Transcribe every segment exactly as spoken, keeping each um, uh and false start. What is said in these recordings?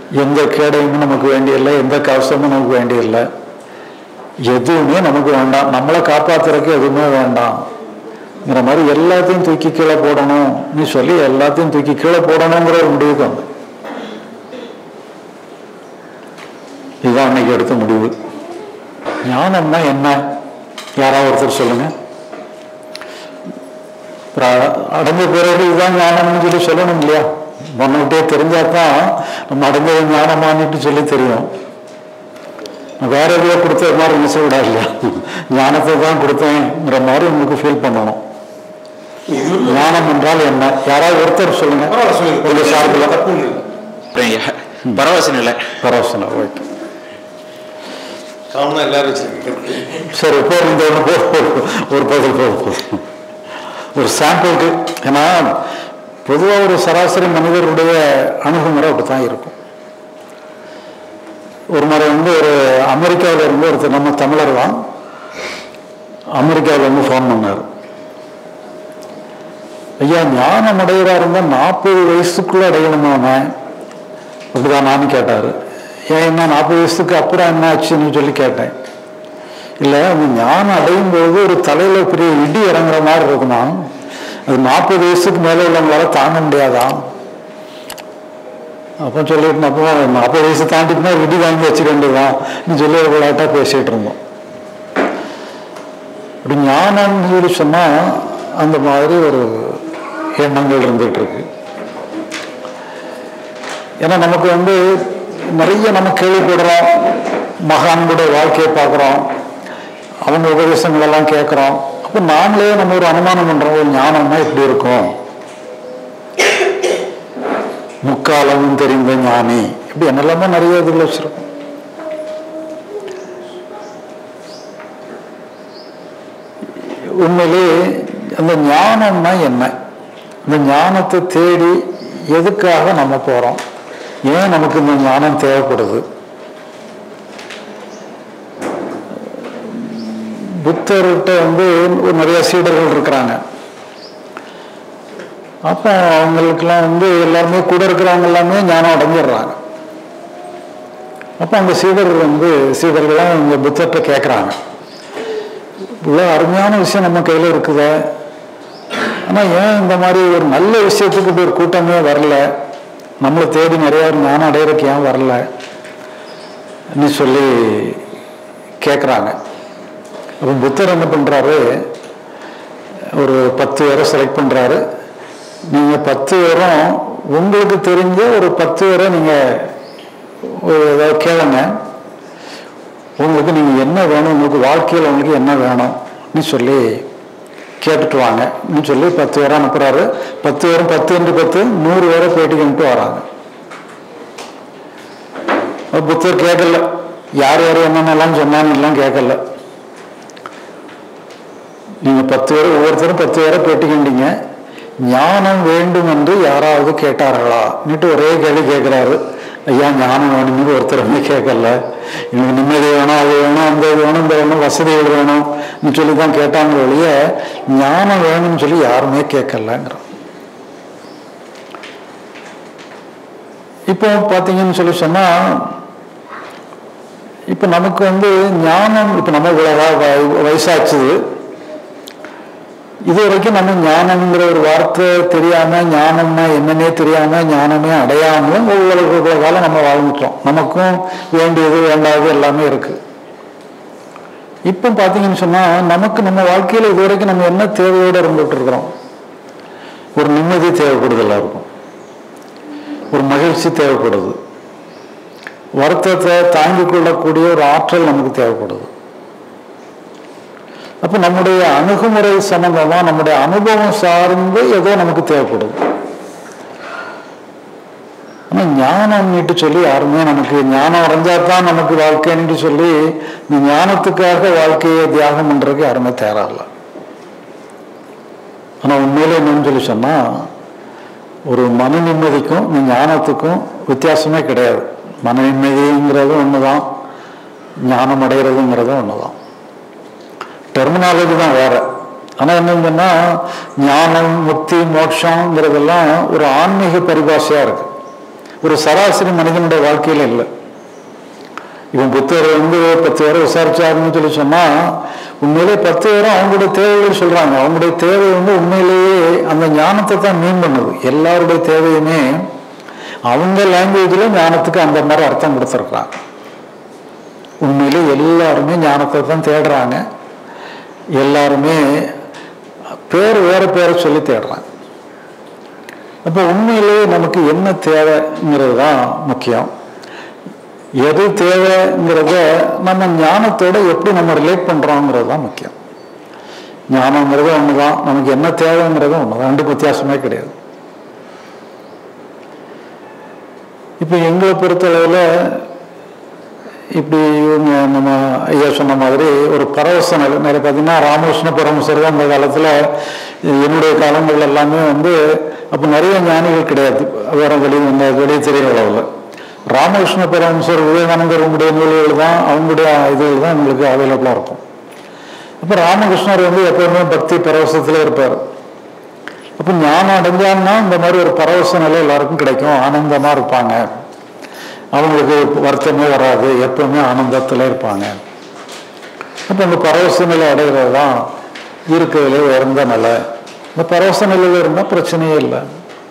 எந்த கேடையும் நமக்கு வேண்டியதில்லை, எந்த கவசமும் நமக்கு வேண்டியதில்லை, எதுவுமே நமக்கு வேண்டாம், நம்மளை காப்பாத்துறதுக்கு எதுவுமே வேண்டாம்ங்கிற மாதிரி எல்லாத்தையும் தூக்கி கீழே போடணும்னு சொல்லி எல்லாத்தையும் தூக்கி கீழே போடணுங்கிற ஒரு முடிவுக்கு வந்து இதுதான் அன்னைக்கு எடுத்த முடிவு. ஞானம்னா என்ன? யாராவது ஒருத்தர் சொல்லுங்க. அடைஞ்ச பிறகு இதுதான் ஞானம்னு சொல்லி சொல்லணும் இல்லையா? முன்னிட்டே தெரிஞ்சாதான் நம்ம அடைஞ்சது ஞானமானிட்டு சொல்லி தெரியும். வேற எதையோ கொடுத்த மாதிரி நினைச்ச விடாது இல்லையா? ஞானத்தை தான் கொடுத்தேங்கிற மாதிரி உங்களுக்கு ஃபீல் பண்ணணும். ஞானம் என்றால் என்ன? யாராவது ஒருத்தர் சொல்லுங்க. பரவசம் இல்லை, பரவசம் ஓகே. எல்லாரும் சரி, இப்போ இந்த ஒரு பதில் போதும், ஒரு சாம்பிளுக்கு. ஏன்னா பொதுவாக ஒரு சராசரி மனிதருடைய அணுகுமுறை அப்படித்தான் இருக்கும். ஒரு முறை வந்து ஒரு அமெரிக்காவில் இருந்து ஒருத்தர், நம்ம தமிழர் தான், அமெரிக்காவில் இருந்து ஃபோன் பண்ணார். ஐயா, ஞானம் அடைகிறா இருந்தால் நாற்பது வயசுக்குள்ள அடையணுமானே அப்படிதான் நானும் கேட்டார். ஏன் என்ன நாற்பது வயசுக்கு அப்புறம் என்ன ஆச்சுன்னு சொல்லி கேட்டேன். இல்லை, அந்த ஞானம் அடையும் போது ஒரு தலையில பெரிய இடி இறங்குற மாதிரி இருக்குமா, அது நாற்பது வயசுக்கு மேலே உள்ளவங்களால தாங்க முடியாதான் அப்போ சொல்லிட்டு, அப்போ நாற்பது வயசு தாண்டிட்டுனா இடி வாங்கி வச்சுக்க வேண்டியதான் சொல்லி விளையாட்டா பேசிட்டு இருந்தோம். அப்படி ஞானம்னு சொல்லி சொன்னா அந்த மாதிரி ஒரு எண்ணங்கள் இருந்துட்டு இருக்கு. ஏன்னா நமக்கு வந்து நிறைய நம்ம கேள்விப்படுறோம், மகான்களுடைய வாழ்க்கையை பார்க்குறோம், அவங்க உபதேசங்கள் எல்லாம் கேட்குறோம். அப்போ நாமளே நம்ம ஒரு அனுமானம் பண்றோம், ஒரு ஞானம்னா இப்படி இருக்கும், முக்காலமும் தெரிந்த ஞானி, இப்படி என்னெல்லாமோ நிறைய இதில் வச்சிருக்கோம். உண்மையிலே அந்த ஞானம்னா என்ன? இந்த ஞானத்தை தேடி எதுக்காக நம்ம போறோம்? ஏன் நமக்கு இந்த ஞானம் தேவைப்படுது? புத்தர்கிட்ட வந்து ஒரு நிறைய சீடர்கள் இருக்கிறாங்க. அப்போ அவங்களுக்கெல்லாம் வந்து எல்லாருமே கூட இருக்கிறவங்க எல்லாமே ஞானம் அடைஞ்சிடுறாங்க. அப்போ அந்த சீடர்கள் வந்து சீடர்கள்லாம் இந்த புத்தர்கிட்ட கேட்குறாங்க, இவ்வளோ அருமையான விஷயம் நம்ம கையில் இருக்குதே, ஆனால் ஏன் இந்த மாதிரி ஒரு நல்ல விஷயத்துக்கு இப்படி ஒரு கூட்டமே வரல, நம்மளை தேடி நிறைய ஞானம் அடையிறதுக்கு ஏன் வரல நீ சொல்லி கேட்குறாங்க. அப்போ புத்தர் என்ன பண்ணுறாரு, ஒரு பத்து பேரை செலக்ட் பண்ணுறாரு. நீங்கள் பத்து பேரும் உங்களுக்கு தெரிஞ்ச ஒரு பத்து பேரை நீங்கள் ஏதாவது கேளுங்க, உங்களுக்கு நீங்கள் என்ன வேணும், உங்களுக்கு வாழ்க்கையில் உங்களுக்கு என்ன வேணும்னு சொல்லி கேட்டுட்டு வாங்கன்னு சொல்லி பத்து பேரை அனுப்புகிறாரு. பத்து பேரும் பத்து ரெண்டு பத்து நூறு பேரை பேட்டிக்கிட்டு வராங்க. புத்தர் கேட்கல, யார் யார் என்னென்னலாம் சொன்னான்னு எல்லாம் கேட்கல. நீங்க பத்து பேர் ஒவ்வொருத்தரும் பத்து பேரை பேட்டிக்கிட்டீங்க, ஞானம் வேண்டும் என்று யாராவது கேட்டார்களா நீட்டு ஒரே கேள்வி கேட்கிறாரு. ஐயா, ஞானம் வேணும்னு ஒருத்தருமே கேட்கல, எனக்கு நிம்மதி வேணும், அது வேணும், அந்த இது வேணும், இந்த வேணும், வசதிகள் வேணும்னு சொல்லி தான் கேட்டாங்க ஒழிய ஞானம் வேணும்னு சொல்லி யாருமே கேட்கலங்கிறோம். இப்போ பார்த்தீங்கன்னு சொல்லி சொன்னா, இப்போ நமக்கு வந்து ஞானம், இப்போ நம்ம இவ்வளவு வயசாச்சுது, இது வரைக்கும் நம்ம ஞானம்ங்கிற ஒரு வார்த்தை தெரியாம, ஞானம்னா என்னன்னே தெரியாம, ஞானமே அடையாமலும் ஒவ்வொரு காலம் நம்ம வாழ்ந்துட்டோம். நமக்கும் வேண்டியது வேண்டாதது எல்லாமே இருக்கு. இப்போ பார்த்தீங்கன்னு சொன்னா, நமக்கு நம்ம வாழ்க்கையில இது வரைக்கும் நம்ம என்ன தேவையோடு இருந்துட்டு இருக்கிறோம்? ஒரு நிம்மதி தேவைப்படுது, எல்லாருக்கும் ஒரு மகிழ்ச்சி தேவைப்படுது, வருத்தத்தை தாங்கிக் கொள்ளக்கூடிய ஒரு ஆற்றல் நமக்கு தேவைப்படுது. அப்ப நம்முடைய அணுகுமுறை சம்பந்தமா, நம்முடைய அனுபவம் சார்ந்து ஏதோ நமக்கு தேவைப்படுது. ஆனா ஞானம்னுட்டு சொல்லி யாருமே நமக்கு ஞானம் அடைஞ்சாதான் நமக்கு வாழ்க்கைன்னு சொல்லி இந்த ஞானத்துக்காக வாழ்க்கையை தியாகம் பண்றதுக்கு யாருமே தயாரில்லை. ஆனா உண்மையில என்னன்னு சொல்லி சொன்னா, ஒரு மன நிம்மதிக்கும் இந்த ஞானத்துக்கும் வித்தியாசமே கிடையாது. மன நிம்மதிங்கிறதும் ஒண்ணுதான், ஞானம் அடைகிறதுங்கிறதும் ஒண்ணுதான். டெர்மினாலஜி தான் வேற. ஆனா என்னன்னா, ஞானம், முக்தி, மோட்சம்ங்கிறதெல்லாம் ஒரு ஆன்மீக பரிபாஷையா இருக்கு. ஒரு சராசரி மனிதனுடைய வாழ்க்கையில் இல்லை. இவன் புத்தர் வந்து பத்து பேரை விசாரிச்சாருன்னு சொல்லி சொன்னா உண்மையிலே பத்து பேரும் அவங்களுடைய தேவைகள் சொல்றாங்க. அவங்களுடைய தேவை வந்து உண்மையிலேயே அந்த ஞானத்தை தான் மீன் பண்ணுது. எல்லாருடைய தேவையுமே அவங்க லாங்குவேஜ்ல ஞானத்துக்கு அந்த மாதிரி அர்த்தம் கொடுத்துருக்குறாங்க. உண்மையிலே எல்லாருமே ஞானத்தை தான் தேடுறாங்க. எல்லாருமே பேர் வேற பேரை சொல்லி தேடுறாங்க. அப்போ உண்மையிலேயே நமக்கு என்ன தேவைங்கிறது தான் முக்கியம். எது தேவைங்கிறத நம்ம ஞானத்தோட எப்படி நம்ம ரிலேட் பண்றோங்கிறது தான் முக்கியம். ஞானங்கிறது ஒண்ணுதான், நமக்கு என்ன தேவைங்கிறது ஒண்ணுதான், ரெண்டு வித்தியாசமே கிடையாது. இப்ப எங்களை பொறுத்தளவுல இப்படி இவங்க நம்ம ஐயா சொன்ன மாதிரி ஒரு பரவச நிலை நிறைய பார்த்தீங்கன்னா ராமகிருஷ்ண பரமஹம்சர் தான் அந்த காலத்துல, என்னுடைய காலங்கள் எல்லாமே வந்து அப்போ நிறைய ஞானிகள் கிடையாது, வேற வெளியே வந்த வெளியே தெரியற அளவில். ராமகிருஷ்ண பரமஹம்சர் விவேகானந்தர் உங்களுடைய நூல்கள் தான் அவங்களுடைய இதுகள் தான் எங்களுக்கு அவைலபிளாக இருக்கும். அப்போ ராமகிருஷ்ணர் வந்து எப்பவுமே பக்தி பரவசத்துல இருப்பார். அப்போ ஞானம் அடைஞ்சான்னா இந்த மாதிரி ஒரு பரவச நிலை எல்லாருக்கும் கிடைக்கும், ஆனந்தமா இருப்பாங்க, அவங்களுக்கு வருத்தமே வராது, எப்பவுமே ஆனந்தத்துல இருப்பாங்க. அப்போ இந்த பரவச நிலை அடைகிறது தான் இருக்கிறதுல உயர்ந்த நிலை. இந்த பரவச நிலையில இருந்தால் பிரச்சனையே இல்லை.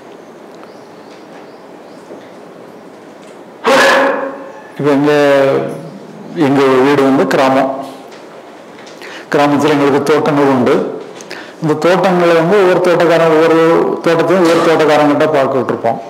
இப்போ எங்க எங்க வீடு வந்து கிராமம். கிராமத்தில் எங்களுக்கு தோட்டங்கள் உண்டு. இந்த தோட்டங்களை வந்து ஒவ்வொரு தோட்டக்காரன் ஒவ்வொரு தோட்டத்தையும் ஒவ்வொரு தோட்டக்காரங்கிட்ட பார்க்க விட்டுருப்போம்.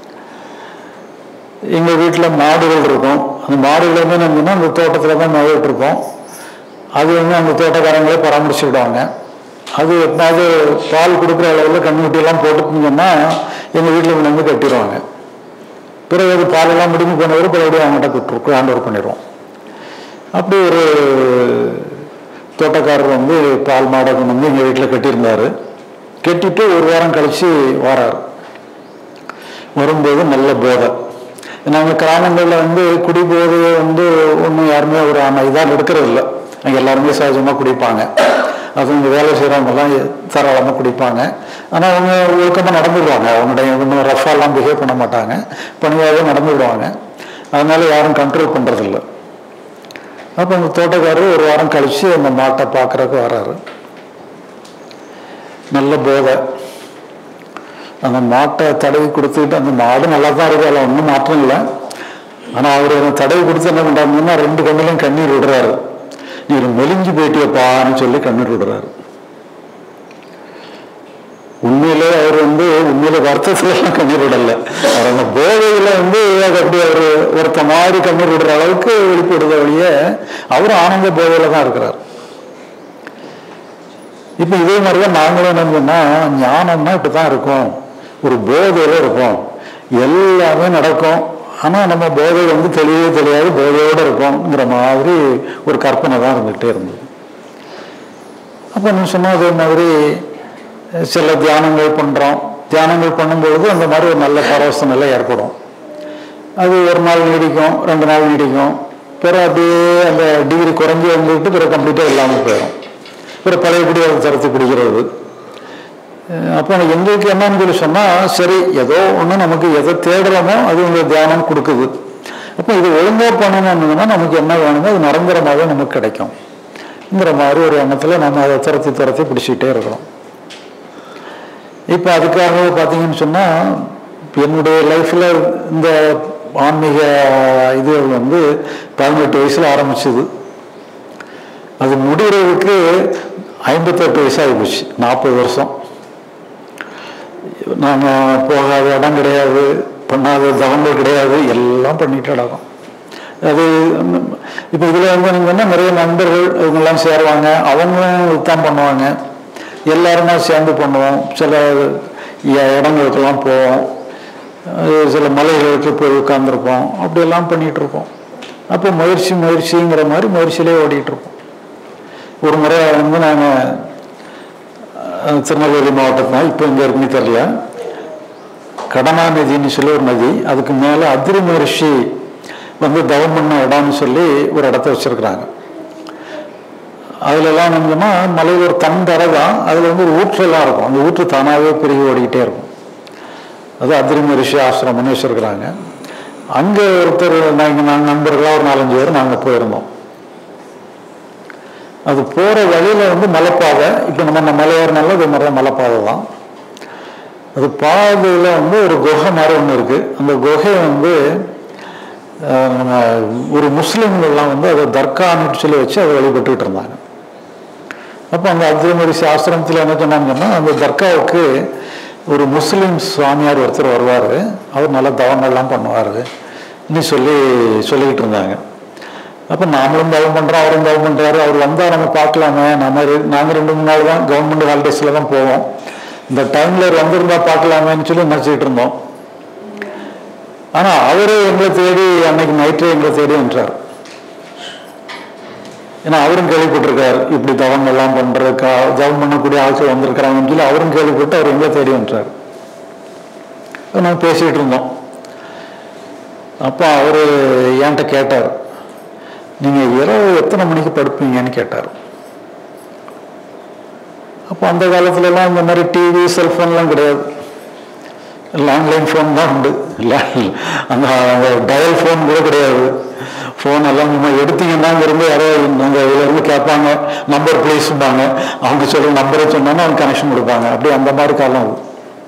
எங்கள் வீட்டில் மாடுகள் இருக்கும். அந்த மாடுகள் வந்து என்னன்னா அந்த தோட்டத்தில் தான் மேவிட்டுருப்போம். அது வந்து அந்த தோட்டக்காரங்களே பராமரிச்சு விடுவாங்க. அது எப்போது பால் கொடுக்குற அளவில் கண்ணுக்குட்டியெல்லாம் போட்டுக்கிங்கன்னா எங்கள் வீட்டில் கொண்டு வந்து கட்டிடுவாங்க. பிறகு அது பாலெல்லாம் முடிஞ்சு போனவரை பிறகு அவங்ககிட்ட விட்டுருக்கோம், ஹேண்ட் ஓவர் பண்ணிடுவோம். அப்படி ஒரு தோட்டக்காரர் வந்து பால் மாடை கொண்டு வந்து எங்கள் வீட்டில் கட்டியிருந்தார். கட்டிட்டு ஒரு வாரம் கழித்து வரார். வரும்போது நல்ல போதை. நாங்கள் கிராமங்களில் வந்து குடி போதையை வந்து ஒன்றும் யாருமே ஒரு இதாக எடுக்கிறது இல்லை. அங்கே எல்லாருமே சகஜமாக குடிப்பாங்க. அது இங்கே வேலை செய்கிறவங்கெல்லாம் தாராளமாக குடிப்பாங்க. ஆனால் அவங்க ஒழுக்கமாக நடந்துவிடுவாங்க. அவங்களுடைய ஒன்றும் ரஃபாலாம் பிஹேவ் பண்ண மாட்டாங்க, பணியாகவே நடந்துவிடுவாங்க. அதனால யாரும் கண்ட்ரோல் பண்ணுறதில்ல. அப்போ அந்த தோட்டக்காரர் ஒரு வாரம் கழித்து அந்த மாட்டை பார்க்குறதுக்கு வர்றாரு. நல்ல போதை. அந்த மாட்டை தடவி கொடுத்துக்கிட்டு அந்த மாடு நல்லா தான் இருக்குது, அதில் ஒன்றும் மாற்றம் இல்லை. ஆனால் அவர் அந்த தடவி கொடுத்து என்ன பண்ணுறாங்கன்னா ரெண்டு கண்ணிலையும் கண்ணீர் விடுறாரு. நீர் மெலிஞ்சு போயிட்டியப்பான்னு சொல்லி கண்ணீர் விடுறாரு. உண்மையிலே அவர் வந்து உண்மையில வருத்தத்துலாம் கண்ணீர் விடலை. அவர் அந்த போதையில வந்து அப்படி அவர் ஒருத்த மாதிரி கண்ணீர் விடுற அளவுக்கு வெளிப்படுத வழிய அவர் ஆனந்த போதையில தான் இருக்கிறார். இப்ப இதே மாதிரிதான் நாங்களும் என்னன்னா ஞானம்னா இப்படிதான் இருக்கும், ஒரு போதையில இருக்கும், எல்லாமே நடக்கும். ஆனா நம்ம போதை வந்து தெளிவே தெரியாது, போதையோட இருக்கும்ங்கிற மாதிரி ஒரு கற்பனை தான் இருந்துகிட்டே இருந்தது. அப்ப நீ சொன்ன அதே மாதிரி சில தியானங்கள் பண்றோம். தியானங்கள் பண்ணும்பொழுது அந்த மாதிரி ஒரு நல்ல பரவச நிலை ஏற்படும். அது ஒரு நாள் நீடிக்கும், ரெண்டு நாள் நீடிக்கும். பிறகு அப்படியே அந்த டிகிரி குறைஞ்சி வந்துட்டு பிறகு கம்ப்ளீட்டா இல்லாமல் போயிடும். பிறகு பழையபடி அதை தரத்து பிடிக்கிறது. அப்போ எங்களுக்கு என்னன்னு சொல்லி சொன்னா சரி, ஏதோ ஒண்ணு நமக்கு எதை தேடுறோமோ அது உங்க தியானம் கொடுக்குது. அப்போ இது ஒழுங்கா பண்ணணும்னா நமக்கு என்ன வேணுமோ அது நிரந்தரமாகவே நமக்கு கிடைக்கும்ங்கிற மாதிரி ஒரு எண்ணத்துல நம்ம அதை துரத்தி துரத்தி பிடிச்சிக்கிட்டே இருக்கிறோம். இப்போ அதுக்காக பார்த்தீங்கன்னு சொன்னா என்னுடைய லைஃப்ல இந்த ஆன்மீக இது வந்து பதினெட்டு வயசுல ஆரம்பிச்சது. அது முடிகிறதுக்கு ஐம்பத்தெட்டு வயசு ஆகிப்போச்சு. நாற்பது வருஷம் நாங்கள் போகாத இடம் கிடையாது, பண்ணாத தவங்கள் கிடையாது, எல்லாம் பண்ணிட்டு நடக்கும். அது இப்போ இதில் வந்து நீங்கன்னா நிறைய நண்பர்கள் இவங்கெல்லாம் சேருவாங்க, அவங்களும் தான் பண்ணுவாங்க, எல்லாருமே சேர்ந்து பண்ணுவோம். சில இடங்களுக்கெல்லாம் போவோம், சில மலைகளுக்கு போய் உட்கார்ந்துருப்போம், அப்படியெல்லாம் பண்ணிட்டு இருப்போம். அப்போ முயற்சி முயற்சிங்கிற மாதிரி முயற்சியிலே ஓடிட்டு இருப்போம். ஒரு முறை வந்து நாங்கள் திருநெல்வேலி மாவட்டத்தில், இப்போ இங்கே இருக்குன்னு தெரியல, கடனா நதின்னு சொல்லி ஒரு நதி, அதுக்கு மேலே அதிரி மகரிஷி வந்து தவம் பண்ண இடம்னு சொல்லி ஒரு இடத்த வச்சிருக்கிறாங்க. அதுலலாம் வந்தோம்னா மலையில் ஒரு தன் தரை தான், அதில் வந்து ஒரு ஊற்றெல்லாம் இருக்கும், அந்த ஊற்று தானாகவே பெருகி ஓடிக்கிட்டே இருக்கும். அது அதிரி மகரிஷி ஆசிரமம்னு வச்சிருக்கிறாங்க. அங்கே ஒருத்தர் நாங்கள் நாங்கள் நண்பர்களாக ஒரு நாலஞ்சு பேர் நாங்கள் போயிருந்தோம். அது போகிற வழியில் வந்து மலைப்பாதை, இப்போ நம்ம நம்ம மலையேறினால இது மாதிரி மலைப்பாதை தான். அது பாதையில் வந்து ஒரு குகை மாதிரி ஒன்று இருக்குது. அந்த குகை வந்து நம்ம ஒரு முஸ்லீம்கள்லாம் வந்து அதை தர்கான்னு சொல்லி வச்சு அதை வழிபட்டுக்கிட்டு இருந்தாங்க. அப்போ அந்த அத்தியமரி ஆசிரமத்தில் என்ன சொன்னாங்கன்னா, அந்த தர்காவுக்கு ஒரு முஸ்லீம் சுவாமியார் ஒருத்தர் வருவார், அவர் நல்ல தவங்கள்லாம் பண்ணுவார் இன்னும் சொல்லி சொல்லிக்கிட்டு இருந்தாங்க. அப்போ நாமளும் தவம் பண்ணுறோம், அவரும் தவம் பண்ணுறாரு. அவர் வந்தால் நம்ம பார்க்கலாமே, நம்ம நாங்கள் ரெண்டு மூணு நாள் தான் கவர்மெண்ட் ஹாலிடேஸில் தான் போவோம், இந்த டைமில் அவர் வந்திருந்தா பார்க்கலாமேன்னு சொல்லி நினச்சிக்கிட்டு இருந்தோம். ஆனால் அவரே எங்களை தேடி அன்னைக்கு நைட்டே எங்களை தேடி வந்துட்டார். ஏன்னா அவரும் கேள்விப்பட்டிருக்காரு இப்படி தவங்கள்லாம் பண்ணுறக்கா தவம் பண்ணக்கூடிய ஆட்கள் வந்திருக்கிறாங்கன்னு சொல்லி அவரும் கேள்விப்பட்டு அவர் எங்களை தேடி வந்துட்டார். நாங்கள் பேசிகிட்டு இருந்தோம். அப்போ அவர் என்கிட்ட கேட்டார், நீங்கள் இரவு எத்தனை மணிக்கு படுப்பீங்கன்னு கேட்டார். அப்போ அந்த காலத்துலலாம் இந்த மாதிரி டிவி செல்ஃபோன்லாம் கிடையாது, லேண்ட்லைன் ஃபோன் தான் உண்டு. அந்த டயல் ஃபோன் கூட கிடையாது. ஃபோன் எல்லாம் நம்ம எடுத்தீங்கன்னா இருந்து யாரோ நாங்கள் இதிலேருந்து கேட்பாங்க, நம்பர் ப்ளீஸ்பாங்க, அவங்க சொல்ல நம்பரை சொன்னாங்கன்னா அவங்க கனெக்ஷன் கொடுப்பாங்க. அப்படி அந்த மாதிரி காலம் அது.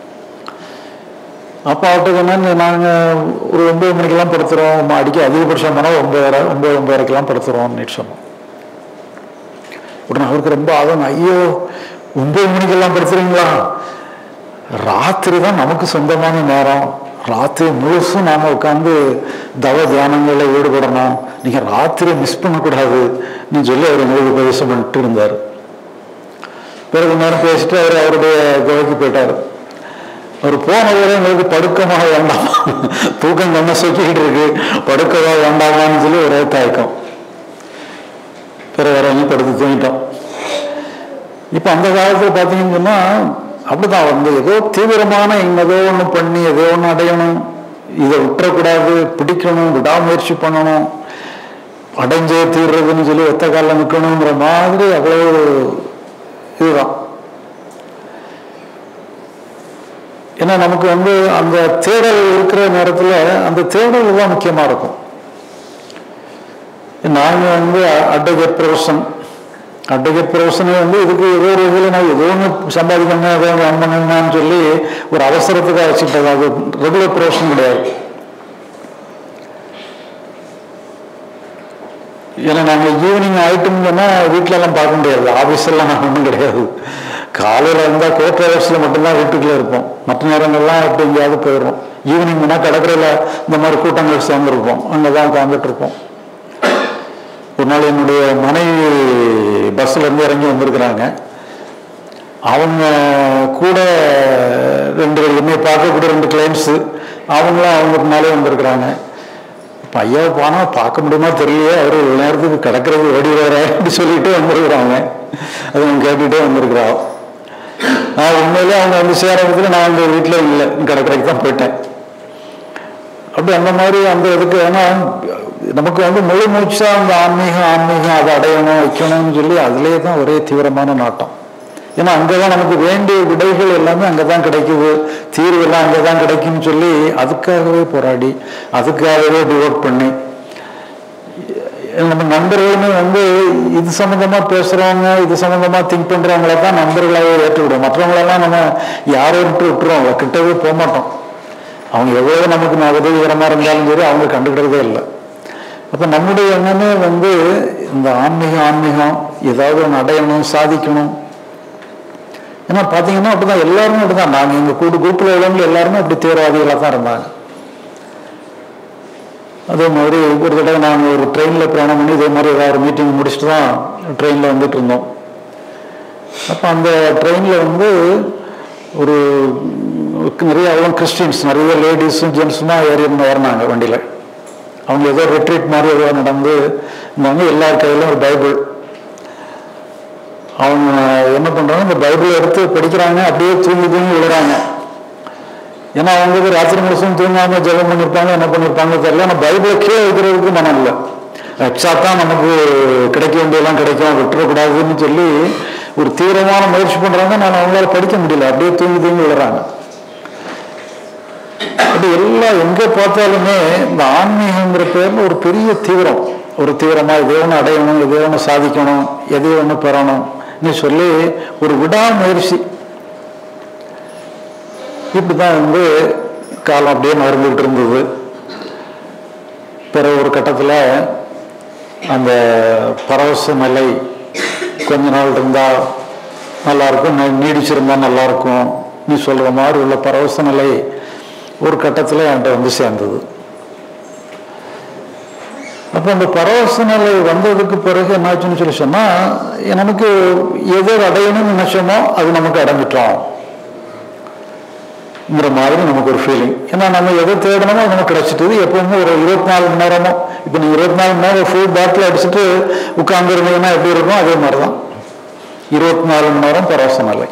அப்போ அவட்டுக்கு என்ன, நாங்கள் ஒரு ஒன்பது மணிக்கெல்லாம் படுத்துகிறோம், அடிக்க அதிகபட்சம் போனால் ஒன்பதரை ஒன்பது ஒன்பதரைக்கெல்லாம் படுத்துகிறோம்னு சொன்னோம். உடனே அவருக்கு ரொம்ப ஆதங்க, ஐயோ ஒன்பது மணிக்கெல்லாம் படுத்துறீங்களா, ராத்திரி தான் நமக்கு சொந்தமான நேரம், ராத்திரி முழுசும் நாம் உட்காந்து தவ தியானங்களில் ஈடுபடணும், நீங்கள் ராத்திரி மிஸ் பண்ணக்கூடாது நீ சொல்லி அவர் எங்களுக்கு உபதேசம் பண்ணிட்டு இருந்தார். பிறகு நேரம் பேசிட்டு அவர் அவருடைய குகைக்கு போயிட்டார். அவர் போனவரை எங்களுக்கு படுக்கமாக வேண்டாம், தூக்கம் கண்ண சொக்கிக்கிட்டு இருக்கு, படுக்கவா வேண்டாமான்னு சொல்லி ஒரே தயக்கம். பிறகு வர படுத்து தூங்கிட்டோம். இப்போ அந்த காலத்தில் பார்த்தீங்கன்னு சொன்னால் அப்படிதான் வந்து ஏதோ தீவிரமான ஏதோ ஒன்று பண்ணி ஏதோ ஒன்று அடையணும், இதை விட்டுறக்கூடாது, பிடிக்கணும், விடாமுயற்சி பண்ணணும், அடைஞ்சே தீர்றதுன்னு சொல்லி ஒத்த காலில் நிற்கணுங்கிற மாதிரி அவ்வளோ இதுதான். ஏன்னா நமக்கு வந்து அந்த தேடல் இருக்கிற நேரத்தில் அந்த தேடல் தான் முக்கியமாக இருக்கும். நாங்கள் வந்து அட்வொகேட் ப்ரொஃபஷன் அட்வொகேட் ப்ரொஃபஷனே வந்து இதுக்கு ஏதோ ஒரு இதில் நான் ஏதோ ஒன்று சம்பாதிக்கணும், ஏதோ ஒன்று ரன் பண்ணணும்னு சொல்லி ஒரு அவசரத்துக்காக வச்சுக்கிட்டது. அது ரெகுலர் ப்ரொஃபஷன் கிடையாது. ஏன்னா நாங்கள் ஈவினிங் ஆகிட்டோம்னு சொன்னால் வீட்டிலலாம் பார்க்க முடியாது, ஆஃபீஸெல்லாம் நாங்கள் ஒன்றும் கிடையாது. காலையில் இருந்தால் கோர்ட் ஹவர்ஸில் மட்டும்தான் வீட்டுக்குள்ளே இருப்போம், மற்ற நேரங்கள்லாம் எப்படி எங்கேயாவது போயிடுவோம். ஈவினிங் போனால் கடற்கரையில் இந்த மாதிரி கூட்டங்கள் சேர்ந்துருப்போம், அங்கே தான் உட்காந்துட்டு இருப்போம். ஒரு நாள் என்னுடைய மனைவி பஸ்ஸில் இருந்து இறங்கி வந்திருக்கிறாங்க. அவங்க கூட ரெண்டு என்னை பார்க்கக்கூடிய ரெண்டு கிளைண்ட்ஸு, அவங்களும் அவங்க முன்னாலே வந்திருக்கிறாங்க. பையாவை போனால் பார்க்க முடியுமா தெரியலையே, அவர் ஒரு நேரத்துக்கு கிடக்கிறது ஓடிடுவார அப்படி சொல்லிட்டு வந்திருக்கிறாங்க. அது அவங்க கேட்டுகிட்டே வந்திருக்கிறோம். நான் உண்மையிலே அவங்க வந்து சேரத்துல நான் அந்த வீட்டில் இல்லை, கிடக்கிறதுக்கு தான் போயிட்டேன். அப்படி அந்த மாதிரி அந்த இதுக்கு ஏன்னா நமக்கு வந்து முழு மூச்சா அந்த ஆன்மீகம் ஆன்மீகம் அதை அடையணும் வைக்கணும்னு சொல்லி அதுலேயே தான் ஒரே தீவிரமான நாட்டம். ஏன்னா அங்கேதான் நமக்கு வேண்டிய விடைகள் எல்லாமே அங்கதான் கிடைக்குது, தீர்வு எல்லாம் அங்கதான் கிடைக்கும்னு சொல்லி அதுக்காகவே போராடி அதுக்காகவே டிவோட் பண்ணி நம்ம நண்பர்களுமே வந்து இது சம்பந்தமா பேசுறவங்க இது சம்பந்தமா திங்க் பண்றவங்கள தான் நண்பர்களாவே ஏற்றுவிடும். மற்றவங்களெல்லாம் நம்ம யாரும் விட்டு விட்டுருவோம், கிட்டவே போக மாட்டோம். அவங்க எவ்வளவு நமக்கு உதவிகரமா இருந்தாலும் சரி அவங்க கண்டுக்கிறதே இல்லை. அப்ப நம்முடைய எண்ணமே வந்து இந்த ஆன்மீகம் ஆன்மீகம் ஏதாவது ஒன்று அடையணும் சாதிக்கணும். ஏன்னா பார்த்தீங்கன்னா அப்படிதான் எல்லாருமே அப்படிதான். நாங்கள் எங்கள் கூட்டு குரூப்பில் உள்ளவங்க எல்லாருமே அப்படி தீவிரவாதிகளாக தான் இருந்தாங்க. அதே மாதிரி ஒரு தடவை நாங்கள் ஒரு ட்ரெயினில் பிரயாணம் பண்ணி இதே மாதிரி ஏதாவது ஒரு மீட்டிங் முடிச்சுட்டு தான் ட்ரெயினில் வந்துட்டு இருந்தோம். அப்போ அந்த ட்ரெயினில் வந்து ஒரு நிறைய அவ்வளோ கிறிஸ்டின்ஸ் நிறைய லேடிஸும் ஜென்ஸும் தான் ஏறி வரணாங்க வண்டியில். அவங்க ஏதோ ரெட்ரீட் மாதிரி ஏதோ நடந்து இருந்தாங்க. எல்லார் கையிலும் ஒரு பைபிள். அவங்க என்ன பண்ணுறாங்க, இந்த பைபிளை எடுத்து படிக்கிறாங்க, அப்படியே தூங்கி தூங்கி விழுறாங்க. ஏன்னா அவங்க ராத்திரி முழுசும் தூங்காம ஜெபம் பண்ணியிருப்பாங்க, என்ன பண்ணியிருப்பாங்க தெரியல. ஆனால் பைபிளை கீழே வைக்கிறதுக்கு மனம் இல்லை. எக்ஸ்ட்ரா தான் நமக்கு கிடைக்க வேண்டியெல்லாம் கிடைக்கும், விட்டுறக்கூடாதுன்னு சொல்லி ஒரு தீவிரமான முயற்சி பண்ணுறாங்க. நான் அவங்களால படிக்க முடியல, அப்படியே தூங்கி தூங்கி விழுறாங்க. அது எல்லாம் எங்கே பார்த்தாலுமே இந்த ஆன்மீகங்கிற பேரில் ஒரு பெரிய தீவிரம், ஒரு தீவிரமாக எதை ஒன்று அடையணும், எதை ஒன்று சாதிக்கணும், எதை ஒன்று பெறணும்னு சொல்லி ஒரு விடாமுயற்சி. இப்படி தான் வந்து காலம் அப்படியே நகர்ந்துகிட்டு இருந்தது. பிறகு ஒரு கட்டத்தில் அந்த பரவச நிலை கொஞ்ச நாள் இருந்தால் நல்லாயிருக்கும், நீடிச்சிருந்தால் நல்லாயிருக்கும் நீ சொல்கிற மாதிரி உள்ள பரவச நிலை ஒரு கட்டத்தில் என்கிட்ட வந்து சேர்ந்தது. அப்போ அந்த பரவச நிலை வந்ததுக்கு பிறகு என்னாச்சுன்னு சொல்லி சொன்னால், நமக்கு எதோ அடையணும்னு நினைச்சோமோ அது நமக்கு அடைஞ்சிட்டோம்ங்கிற மாதிரி நமக்கு ஒரு ஃபீலிங். ஏன்னா நம்ம எதை தேடணுமோ அது நமக்கு கிடைச்சிட்டுது. எப்பவுமே ஒரு இருபத்தி நாலு மணி நேரமோ, இப்போ நீங்கள் இருபத்தி நாலு மணி நேரம் ஃபுல் பாட்டில் அடிச்சுட்டு உட்கார்ந்துருந்தீங்கன்னா எப்படி இருக்கும், அதே மாதிரி தான் இருபத்தி நாலு மணி நேரம் பரவச நிலை.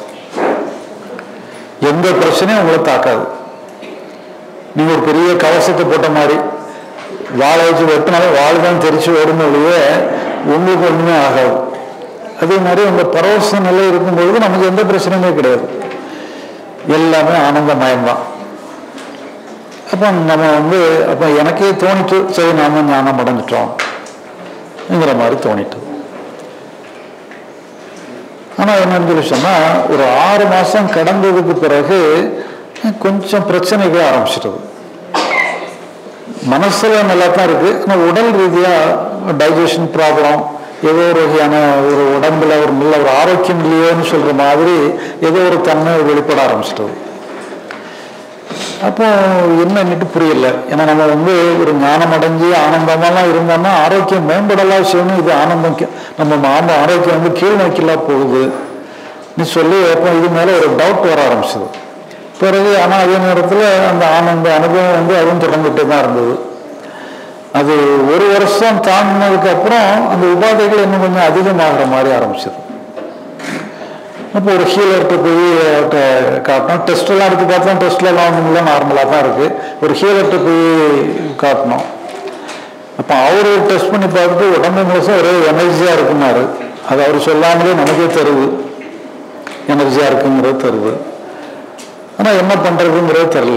எந்த பிரச்சனையும் உங்களை தாக்காது. நீங்கள் ஒரு பெரிய கவசத்தை போட்ட மாதிரி வாழை வச்சு வெட்டினாலும் வாழ் தான் தெரிச்சு ஓடும்போதே உங்களுக்கு ஒன்றுமே ஆகாது. அதே மாதிரி அந்த பரவச நிலை இருக்கும்பொழுது நமக்கு எந்த பிரச்சனையுமே கிடையாது, எல்லாமே ஆனந்தமயம்தான். அப்போ நம்ம வந்து அப்போ எனக்கே தோணிட்டு, சரி நாம ஞானம் அடைஞ்சிட்டோம்ங்கிற மாதிரி தோணிட்டு. ஆனால் என்னன்னு சொல்லி சொன்னால், ஒரு ஆறு மாதம் கடந்ததுக்கு பிறகு கொஞ்சம் பிரச்சனைகள் ஆரம்பிச்சிட்டது. மனசுல நல்லா தான் இருக்கு, ஆனால் உடல் ரீதியாக டைஜஷன் ப்ராப்ளம், ஏதோ ஒரு வகையான ஒரு உடம்புல ஒரு நல்ல ஒரு ஆரோக்கியம் இல்லையோன்னு சொல்ற மாதிரி ஏதோ ஒரு தன்மை வெளிப்பட ஆரம்பிச்சிட்டது. அப்போ என்னன்னுட்டு புரியல. ஏன்னா நம்ம வந்து ஒரு ஞானம் அடைஞ்சு ஆனந்தமெல்லாம் இருந்தோம்னா ஆரோக்கியம் மேம்படலாம் செய்யணும். இது ஆனந்தம் நம்ம மாம்ப ஆரோக்கியம் வந்து கீழ் நோக்கிலாம் போகுது நீ சொல்லி அப்போ இது மேலே ஒரு டவுட் வர ஆரம்பிச்சது. பிறகு ஆனால் அதே நேரத்தில் அந்த ஆனந்த அனுபவம் வந்து அதுவும் தொடர்ந்துகிட்டே தான் இருந்தது. அது ஒரு வருஷம் தாண்டினதுக்கு அப்புறம் அந்த உபாதைகள் இன்னும் கொஞ்சம் அதிகமாகிற மாதிரி ஆரம்பிச்சது. அப்போ ஒரு ஹீலர்கிட்ட போய் காட்டணும். டெஸ்ட் எல்லாம் எடுத்து பார்த்தோம், டெஸ்ட்ல எல்லாம் ஒன்றும் இல்லை, நார்மலாக தான் இருக்கு. ஒரு ஹீலர்கிட்ட போய் காட்டணும். அப்போ அவரு டெஸ்ட் பண்ணி பார்த்துட்டு உடம்பு முழுசும் ஒரே எனர்ஜியா இருக்குன்னாரு. அது அவர் சொல்லாமலே நமக்கே தருது, எனர்ஜியா இருக்குங்கிறது தருது. ஆனால் என்ன பண்றதுங்கிறது தெரில.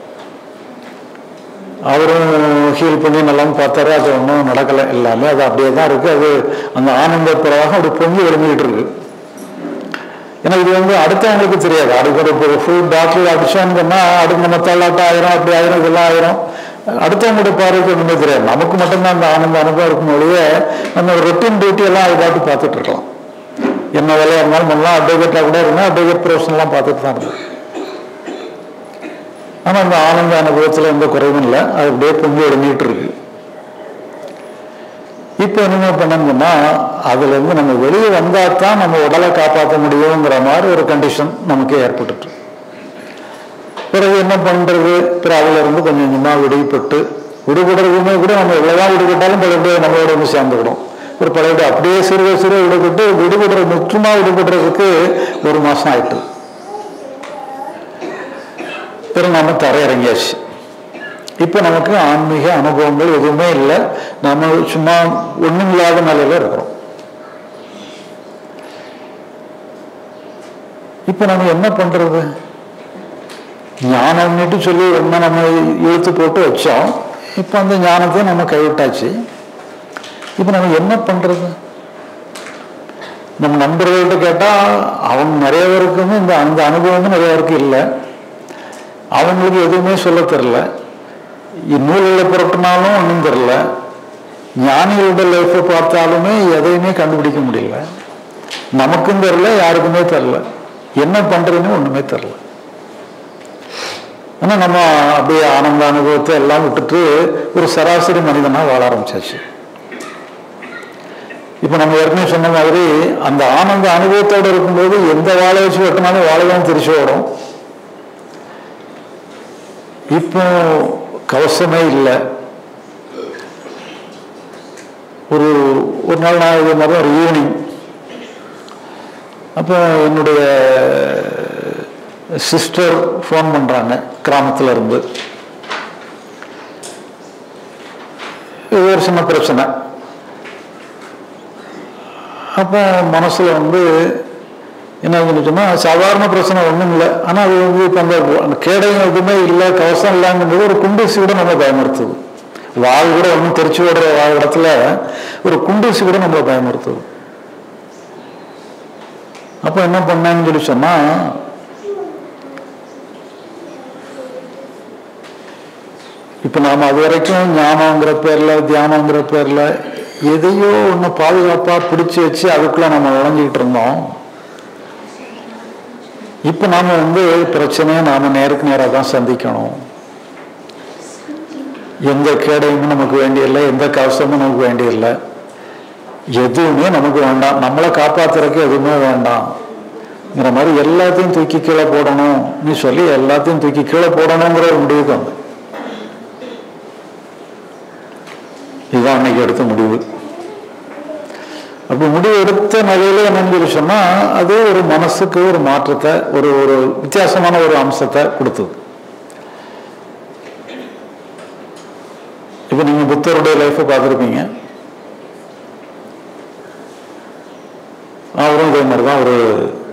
அவரும் ஹீல் பண்ணி நல்லா பார்த்தாரு, அது ஒன்றும் நடக்கலை. எல்லாமே அது அப்படியே தான் இருக்கு. அது அந்த ஆனந்த பிறவாக அப்படி பொங்கி விழுந்துகிட்டு இருக்கு. ஏன்னா இது வந்து அடுத்தவங்களுக்கு தெரியாது. அடுத்த ஒரு ஃபுல் பாட்டில் அடிச்சோம்னா அடுத்த நம்ம தள்ளாட்டம் ஆயிரும், அப்படி ஆயிரும், இதெல்லாம் ஆயிரும். அடுத்தவங்களுடைய பார்வைக்கு ஒன்றுமே தெரியாது. நமக்கு மட்டும்தான் அந்த ஆனந்த அனுபவம் இருக்கும் பொழுதே நம்ம ரொட்டீன் டியூட்டி எல்லாம் அதை பார்த்து பார்த்துட்டு இருக்கலாம். என்ன வேலையா இருந்தாலும் பண்ணலாம். அட்வொகேட்டாக கூட இருந்தால் அட்வொகேட் ப்ரொஃபஷன்லாம் பார்த்துட்டு தான் இருக்கும். ஆனால் அந்த ஆனந்த அனுபவத்தில் எந்த குறைவும் இல்லை, அது அப்படியே பொங்கி எழுந்திட்டு இருக்கு. இப்போ என்ன பண்ணணும்னா, அதுல இருந்து நம்ம வெளியே வந்தா தான் நம்ம உடலை காப்பாற்ற முடியுங்கிற மாதிரி ஒரு கண்டிஷன் நமக்கு ஏற்பட்டு. பிறகு என்ன பண்றது? பிறகு அதுல இருந்து கொஞ்சம் கொஞ்சமா விடுபட்டு, விடுபடுறதுமே கூட நம்ம எவ்வளவுதான் விடுபட்டாலும் பழைய நம்மளோட வந்து சேர்ந்துவிடும். ஒரு பழைய அப்படியே சிறுக சிறுக விடுபட்டு விடுபடுற முற்றுமா விடுபடுறதுக்கு ஒரு மாசம் ஆயிட்டு. பிறகு நம்ம தரையிறங்கியாச்சு. இப்போ நமக்கு ஆன்மீக அனுபவங்கள் எதுவுமே இல்லை. நம்ம சும்மா ஒன்றும் இல்லாத நிலையில இருக்கிறோம். இப்போ நம்ம என்ன பண்றது? ஞானம்னுட்டு சொல்லி என்ன நம்ம இழுத்து போட்டு வச்சோம். இப்போ அந்த ஞானத்தை நம்ம கைவிட்டாச்சு. இப்போ நம்ம என்ன பண்றது? நம்ம நண்பர்கள்ட்ட கேட்டால் அவங்க நிறைய பேருக்குமே இந்த அந்த அனுபவமும் நிறைய பேருக்கு இல்லை. அவங்களுக்கு எதுவுமே சொல்ல தெரியல. நூலில் புரட்டினாலும் ஒன்றும் தெரியல. ஞானிகளோட லைஃப்பை பார்த்தாலுமே எதையுமே கண்டுபிடிக்க முடியல. நமக்கும் தெரியல, யாருக்குமே தெரியல. என்ன பண்றதுன்னு ஒண்ணுமே தெரியல. ஆனா நம்ம அப்படியே ஆனந்த அனுபவத்தை எல்லாம் விட்டுட்டு ஒரு சராசரி மனிதனா வாழ ஆரம்பிச்சாச்சு. இப்ப நம்ம ஏற்கனவே சொன்ன மாதிரி அந்த ஆனந்த அனுபவத்தோடு இருக்கும்போது எந்த வாழை வச்சு வெட்டினாலும் வாழைதான் திருச்சி வரும். இப்போ கவசமே இல்லை. ஒரு ஒரு நாள் நான் இதே மாதிரி ஒரு ஈவினிங் அப்போ என்னுடைய சிஸ்டர் ஃபோன் பண்றாங்க கிராமத்துல இருந்து. இது ஒரு சின்ன பிரச்சனை. அப்போ மனசுல வந்து என்ன சொன்னா சாதாரண பிரச்சனை ஒன்றும் இல்லை. ஆனால் அது வந்து இப்போ அந்த கேடையும் எதுவுமே இல்லை, கவசம் இல்லைங்கும்போது ஒரு குண்டூசி கூட நம்ம பயமுறுத்துது. வால் கூட ஒன்றும் தெரிச்சு விடுற இடத்துல ஒரு குண்டூசி கூட நம்மளை பயமுறுத்துது. அப்போ என்ன பண்ணேன்னு சொல்லி சொன்னா, இப்போ நாம் அது வரைக்கும் ஞானங்கிற பேர்ல தியானங்கிற பேர்ல எதையோ ஒன்று பாதுகாப்பாக பிடிச்சி வச்சு அதுக்குள்ள நம்ம உழைஞ்சிக்கிட்டு இருந்தோம். இப்போ நாம் வந்து பிரச்சனையை நாம் நேருக்கு நேராக தான் சந்திக்கணும். எந்த கேடையும் நமக்கு வேண்டியதில்லை, எந்த கவசமும் நமக்கு வேண்டியதில்லை, எதுவுமே நமக்கு வேண்டாம், நம்மளை காப்பாத்துறதுக்கு எதுவுமே வேண்டாம்ங்கிற மாதிரி எல்லாத்தையும் தூக்கி கீழே போடணும்னு சொல்லி எல்லாத்தையும் தூக்கி கீழே போடணுங்கிற ஒரு முடிவுக்கு வந்து இதுதான் அன்னைக்கு எடுத்த முடிவு. அப்படி முடிவு எடுத்த நிலையில என்னன்னு சொல்லி சொன்னா அது ஒரு மனசுக்கு ஒரு மாற்றத்தை, ஒரு ஒரு வித்தியாசமான ஒரு அம்சத்தை கொடுத்தது. இப்ப நீங்க புத்தருடைய லைஃபை பார்த்துருப்பீங்க. அவரும் இதே மாதிரிதான் ஒரு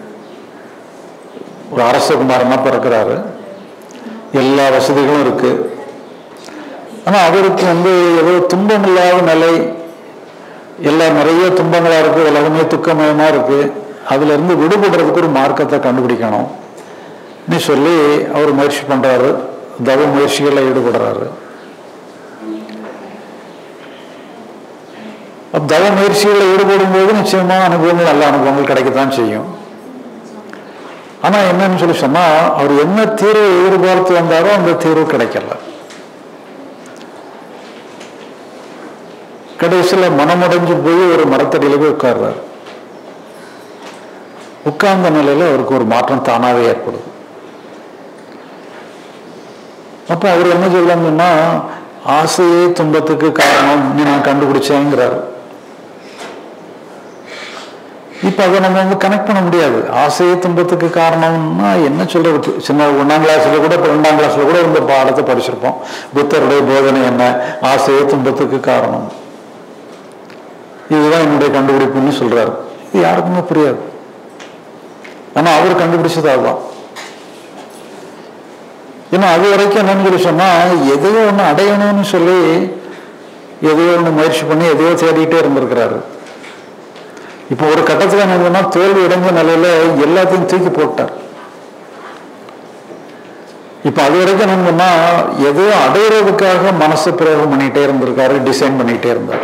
ஒரு அரசகுமாரனா பிறக்கிறாரு. எல்லா வசதிகளும் இருக்கு. ஆனா அவருக்கு வந்து ஏதோ துன்பம் இல்லாத நிலை, எல்லாம் நிறைய துன்பங்களா இருக்கு, உலகமே துக்கமயமா இருக்கு, அதுல இருந்து விடுபடுறதுக்கு ஒரு மார்க்கத்தை கண்டுபிடிக்கணும் சொல்லி அவர் முயற்சி பண்றாரு, தவ முயற்சிகளை ஈடுபடுறாரு. தவ முயற்சிகளில் ஈடுபடும் போது நிச்சயமா அனுபவங்கள், நல்ல அனுபவங்கள் கிடைக்கத்தான் செய்யும். ஆனா என்னன்னு சொல்லி சொன்னா அவர் என்ன தீர்வு எதிர்பார்த்து வந்தாரோ அந்த தீர்வு கிடைக்கல. கடைசியில் மனமுடைஞ்சு போய் ஒரு மரத்தடியில போய் உட்கார்றாரு. உட்கார்ந்த நிலையில அவருக்கு ஒரு மாற்றம் தானாவே ஏற்படுது. அப்ப அவர் என்ன சொல்லணும்னா, ஆசையே துன்பத்துக்கு காரணம் நான் கண்டுபிடிச்சேங்கிறாரு. இப்ப அதை நம்ம வந்து கனெக்ட் பண்ண முடியாது. ஆசையே துன்பத்துக்கு காரணம்னா என்ன சொல்றது? சின்ன ஒன்னாம் கிளாஸ்ல கூட ரெண்டாம் கிளாஸ்ல கூட இந்த பாடத்தை படிச்சிருப்போம். புத்தருடைய போதனை என்ன? ஆசையே துன்பத்துக்கு காரணம், இதுதான் என்னுடைய கண்டுபிடிப்புன்னு சொல்றாரு. இது யாருக்குமே புரியாது. ஆனா அவர் கண்டுபிடிச்சது அதுதான். ஏன்னா அது வரைக்கும் என்னன்னு சொல்லி சொன்னா எதையோ ஒண்ணு அடையணும்னு சொல்லி எதையோ ஒண்ணு முயற்சி பண்ணி எதையோ தேடிட்டே இருந்திருக்கிறாரு. இப்போ ஒரு கட்டத்துல என்னன்னா தோல்வி அடைஞ்ச நிலையில எல்லாத்தையும் தூக்கி போட்டார். இப்ப அது வரைக்கும் என்னன்னா எதையோ அடையிறதுக்காக மனசை பிரயோகம் பண்ணிட்டே இருந்திருக்காரு, டிசைன் பண்ணிட்டே இருந்தார்.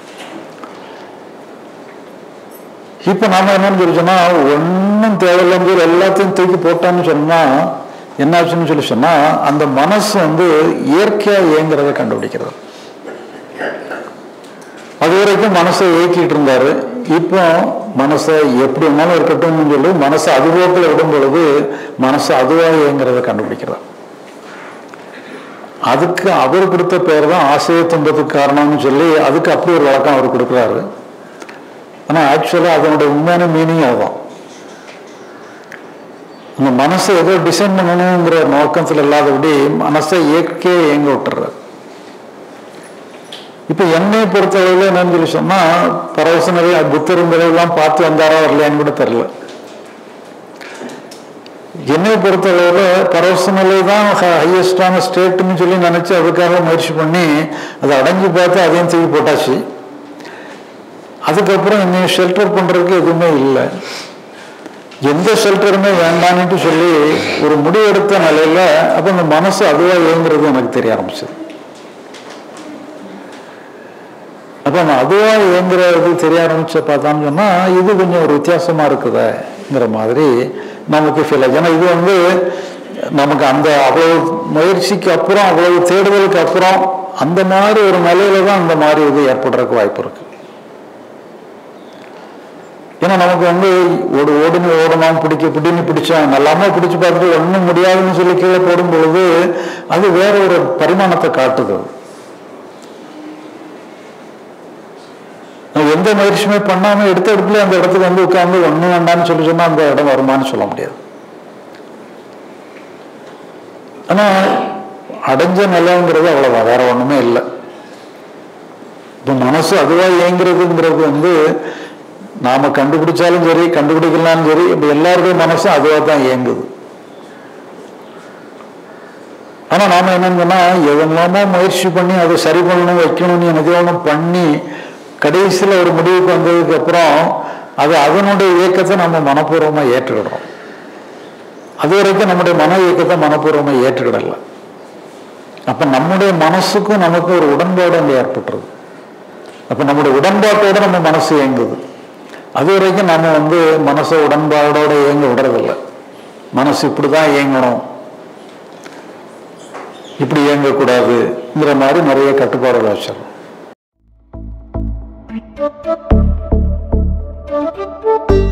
இப்ப நாம என்னன்னு சொல்லி சொன்னா ஒன்னும் தேவையில்லைன்னு எல்லாத்தையும் தூக்கி போட்டான்னு சொன்னா என்ன ஆச்சுன்னு சொல்லி சொன்னா அந்த மனசு வந்து இயற்கையா இயங்குறத கண்டுபிடிக்கிறது. அது வரைக்கும் மனசை இயக்கிட்டு இருந்தாரு. இப்போ மனசை எப்படி வேணாலும் இருக்கட்டும்னு சொல்லி மனசை அதுபோக்கில் விடும் பொழுது மனசு அதுவா இயங்குறத கண்டுபிடிக்கிறார். அதுக்கு அவர் கொடுத்த பேர் தான் ஆசையை துன்பத்துக்கு காரணம்னு சொல்லி அதுக்கு அப்படி ஒரு வழக்கம் அவர் கொடுக்குறாரு. ஆனா ஆக்சுவலா அதனுடைய உண்மையான மீனிங் அதுதான். அந்த மனசை ஏதோ டிசைன் பண்ணணுங்கிற நோக்கத்தில் இல்லாதபடி மனசை இயற்கையே இயங்க விட்டுறாரு. இப்ப என்னை பொறுத்தளவுல என்னன்னு சொல்லி சொன்னா பரவச நிலை புத்தர் எல்லாம் பார்த்து வந்தாரா வரலையான்னு கூட தெரியல. என்னை பொறுத்தளவுல பரவச நிலை தான் ஹையஸ்டான ஸ்டேட்னு சொல்லி நினைச்சு அதுக்காக முயற்சி பண்ணி அதை அடைஞ்சு பார்த்து அதையும் தூக்கி போட்டாச்சு. அதுக்கப்புறம் இன்னும் ஷெல்டர் பண்றதுக்கு எதுவுமே இல்லை, எந்த ஷெல்டருமே வேண்டான்னுட்டு சொல்லி ஒரு முடிவெடுத்த நிலையில அப்ப அந்த மனசு அதுவா இயங்குறது எனக்கு தெரிய ஆரம்பிச்சது. அப்ப அந்த அதுவா இயங்குறது தெரிய ஆரம்பிச்ச பார்த்தான்னு சொன்னா இது கொஞ்சம் ஒரு வித்தியாசமா இருக்குதுங்கிற மாதிரி நமக்கு ஃபீல் ஆச்சு. ஏன்னா இது வந்து நமக்கு அந்த அவ்வளவு முயற்சிக்கு அப்புறம் அவ்வளவு தேடுதலுக்கு அப்புறம் அந்த மாதிரி ஒரு நிலையில தான் அந்த மாதிரி இது ஏற்படுறதுக்கு வாய்ப்பு இருக்கு. ஏன்னா நமக்கு வந்து ஓடு ஓடுன்னு ஓடணும், பிடிக்க பிடின்னு பிடிச்சோம், நல்லாம பிடிச்சு பார்த்துட்டு ஒன்றும் முடியாதுன்னு சொல்லி கீழே போடும் பொழுது அது வேற ஒரு பரிமாணத்தை காட்டுது. எந்த முயற்சியுமே பண்ணாம எடுத்த இடத்துல அந்த இடத்துக்கு வந்து உட்கார்ந்து ஒன்றும் வேண்டாம்னு சொல்லி சொன்னா அந்த இடம் வருமானு சொல்ல முடியாது. ஆனா அடைஞ்ச நிலைங்கிறது அவ்வளவுதான், வேற ஒண்ணுமே இல்லை. இப்ப மனசு அதுவா இயங்குறதுங்கிறது வந்து நாம கண்டுபிடிச்சாலும் சரி கண்டுபிடிக்கலாலும் சரி இப்ப எல்லாருடைய மனசும் அதுவாக தான் இயங்குது. ஆனா நாம என்னன்னு சொன்னா எதெல்லாமோ முயற்சி பண்ணி அதை சரி பண்ணணும் வைக்கணும்னு எனக்கு ஒன்றும் பண்ணி கடைசியில் ஒரு முடிவுக்கு வந்ததுக்கு அப்புறம் அது அதனுடைய இயக்கத்தை நம்ம மனப்பூர்வமா ஏற்றுக்கிடுறோம். அது வரைக்கும் நம்முடைய மன இயக்கத்தை மனப்பூர்வமா ஏற்றுக்கிடல. அப்ப நம்முடைய மனசுக்கும் நமக்கு ஒரு உடன்பாடு அங்கே ஏற்பட்டுருது. அப்ப நம்முடைய உடன்பாட்டோட நம்ம மனசு இயங்குது. அது வரைக்கும் நம்ம வந்து மனசை உடன்பாடோட இயங்க விடுறதில்லை. மனசு இப்படிதான் இயங்கணும், இப்படி இயங்கக்கூடாதுங்கிற மாதிரி நிறைய கட்டுப்பாடுகள் வச்சிடறோம்.